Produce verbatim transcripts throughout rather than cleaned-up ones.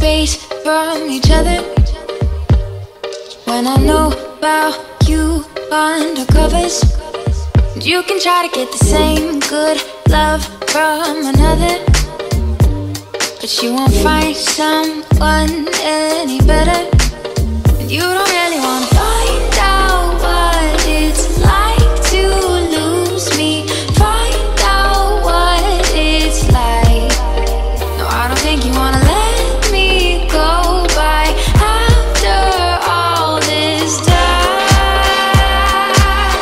space from each other. When I know about you under covers, you can try to get the same good love from another, but you won't find someone any better. And you don't really wanna find out what it's like to lose me. Find out what it's like. No, I don't think you wanna let me go by after all this time.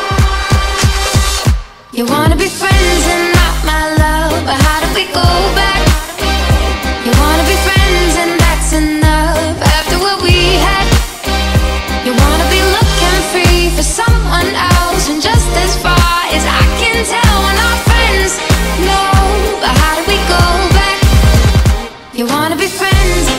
You wanna be friends and not my love, but how do we go back? You wanna be friends and that's enough after what we had. You wanna be looking free for someone else, and just as far as I can tell, we're not friends, no. But how do we go back? You wanna be friends.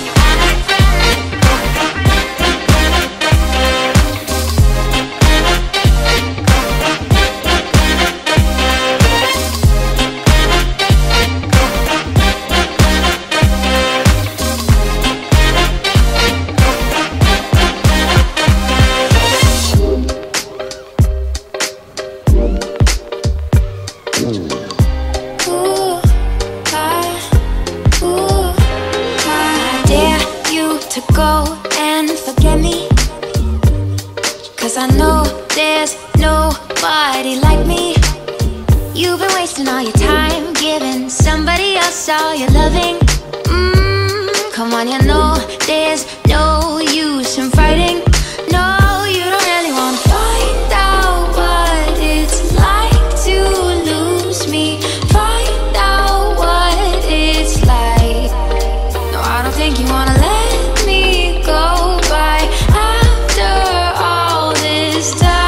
To go and forget me, 'cause I know there's nobody like me. You've been wasting all your time giving somebody else all your loving. mm, Come on, you know there's no use in fighting. No, you don't really want to find out what it's like to lose me. Find out what it's like. No, I don't think you wanna let go by after all this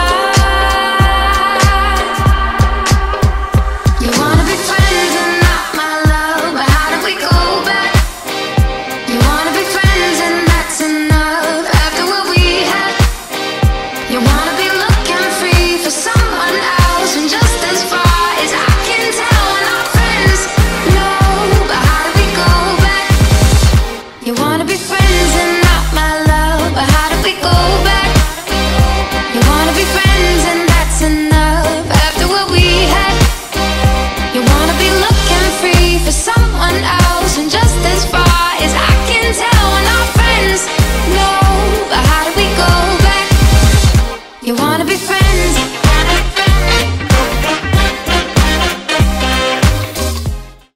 time. You wanna be friends and not my love, but how do we go back? You wanna be friends and that's enough after what we had. You wanna be looking free for someone else, and just as far as I can tell, we're not friends, no. But how do we go back? You wanna be friends and but how do we go back? You wanna be friends and that's enough after what we had. You wanna be looking free for someone else, and just as far as I can tell, we're not friends, no. But how do we go back? You wanna be friends.